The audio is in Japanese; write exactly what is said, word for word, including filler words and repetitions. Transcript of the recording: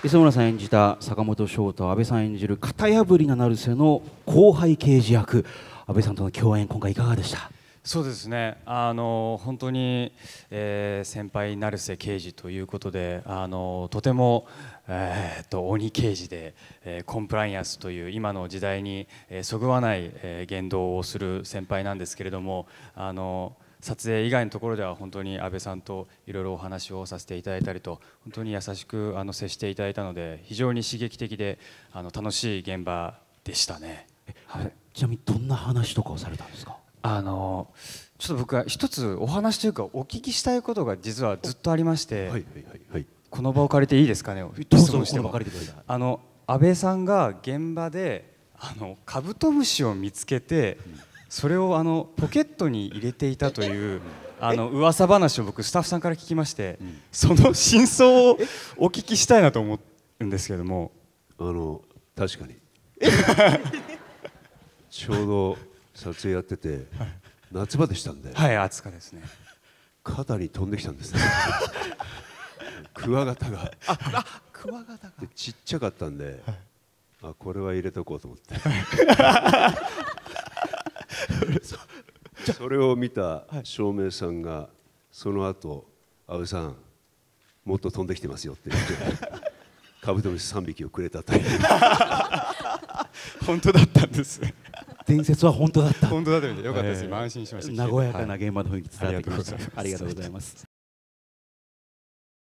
磯村さん演じた坂本翔と阿部さん演じる型破りな成瀬の後輩刑事役、阿部さんとの共演、今回いかがでした？ そうですね、あの本当に、えー、先輩成瀬刑事ということで、あのとても、えー、と鬼刑事で、えー、コンプライアンスという今の時代に、えー、そぐわない、えー、言動をする先輩なんですけれども、あの撮影以外のところでは本当に阿部さんといろいろお話をさせていただいたりと、本当に優しくあの接していただいたので、非常に刺激的であの楽しい現場でしたね。 はい、ちなみにどんな話とかをされたんですか？ あのちょっと僕は一つお話というかお聞きしたいことが実はずっとありまして、はいはいはいはい、この場を借りていいですかね？質問しても。あの阿部さんが現場であのカブトムシを見つけて、うん、それをあのポケットに入れていたというあの噂話を僕スタッフさんから聞きまして、うん、その真相をお聞きしたいなと思うんですけれども。 あの確かにちょうど撮影やってて、はい、夏場でしたんで、 はい、暑かですね。 肩に飛んできたんですねクワガタがああクワガタがでちっちゃかったんで、はい、あこれは入れとこうと思ってそ, それを見た照明さんがその後阿部さんもっと飛んできてますよって言ってカブトムシさんびきをくれたという本当だったんですね。 伝説は本当だった。 本当だったのでよかったです。今安心しました。 和やかな現場の雰囲気伝わってきました。ありがとうございます。